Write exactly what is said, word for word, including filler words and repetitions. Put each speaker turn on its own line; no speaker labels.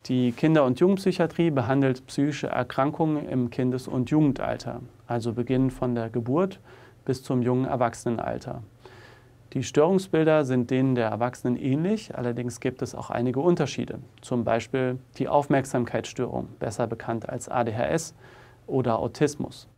Die Kinder- und Jugendpsychiatrie behandelt psychische Erkrankungen im Kindes- und Jugendalter, also beginnend von der Geburt bis zum jungen Erwachsenenalter. Die Störungsbilder sind denen der Erwachsenen ähnlich, allerdings gibt es auch einige Unterschiede. Zum Beispiel die Aufmerksamkeitsstörung, besser bekannt als A D H S, oder Autismus.